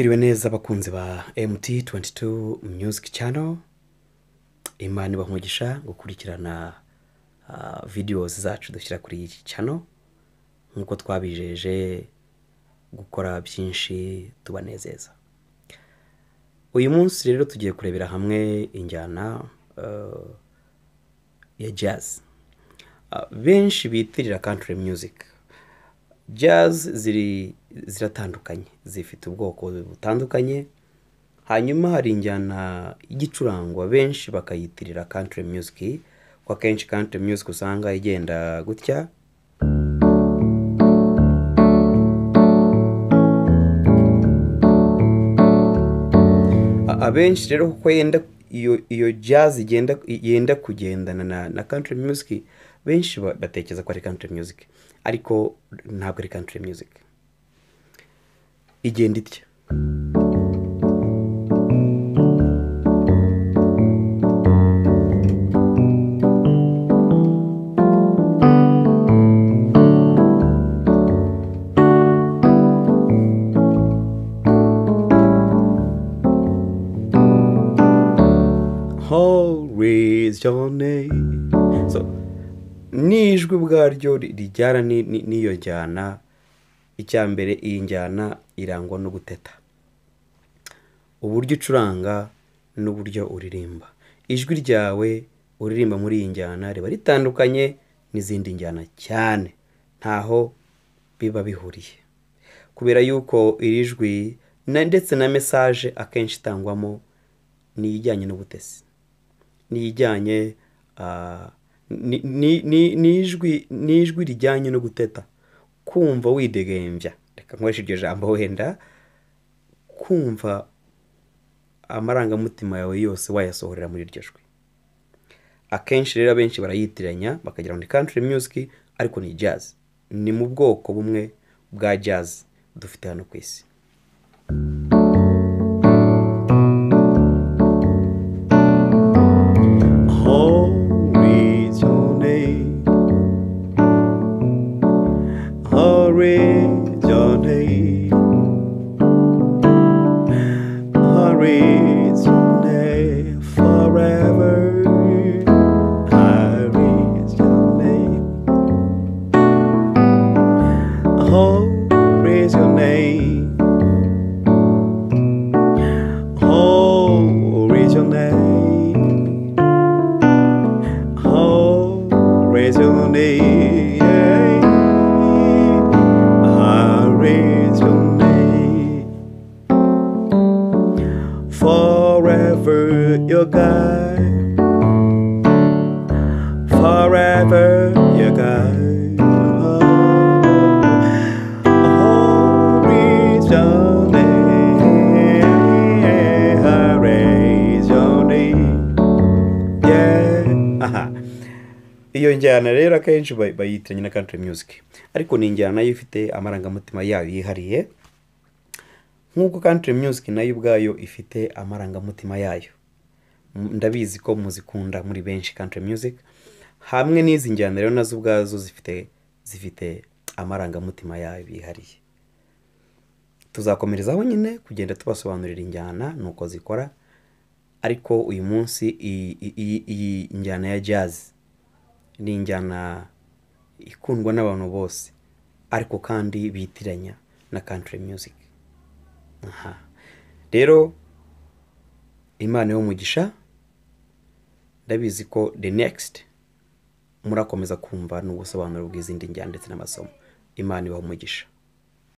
Mwiriwe neza bakunzi ba MT22 Music Channel. Imana ibahumugisha gukurikirana videos zacu dushyira kuri iyi channel nkuko twabijeje gukora byinshi tubanezeza. Uyu munsi rero tugiye kurebera hamwe injyana ya jazz. Benshi bitirira country music. Jazz ziratandukanye, zifite ubwoko butandukanye. Hanyuma hari injyana y'igicurangwa benshi bakayitirira country music. Kwa kenshi country music usanga igenda gutya. Abenshi rero kuko iyo jazz yenda kugendana na country music, benshi batekereza ko ari country music, ariko ntabwo ari country music. Igenda itya. Raise your name. So nijwi bwaryo rijyana niyo njyana. Icyambere iyi njyana irangwa no guteta. Uburyo ucuranga n'uburyo uririmba. Ijwi ryawe uririmba muri iyi njyana riba ritandukanye n'izindi njyana cyane. Ntaho biba bihuriye. Kubera yuko iri jwi ndetse na message akenshi itangwamo ni ijyanye n'ubutesi. Ni ijyanye nijwi rijyanye no guteta. Kumva widegembya, reka nkoresha iryo jambo wenda, kumva amarangamutima yawe yose wayasohorera muri iryo jwi. Akenshi rero benshi barayitiranya bakagira ngo ni country music, ariko ni jazz. Ni mu bwoko bumwe bwa jazz dufite hano ku isi. Forever your guide, forever your guide. Oh, raise your name, raise your name, yeah. Iyo njyana rero akenshi bayitiranya na country music, ariko ni injyana ifite amarangamutima yayo yihariye. Nkuko country music nayo ubwayo ifite amarangamutima yayo. Ndabizi ko muzikunda muri benshi country music. Hamwe n'izi njyana rero nazo ubwazo zifite amarangamutima yayo bihariye. Tuzakomerezaho nyine kugenda tubasobanurira injyana nuko zikora. Ariko uyu munsi iyi njyana ya jazz ni injyana ikundwa n'abantu bose, ariko kandi bitiranya na country music. Rero Imana y'umugisha, ndabizi ko the next murakomeza kumva n'ubusobanuro bw'izindi njyana ndetse n'amasomo. Imana y'umugisha.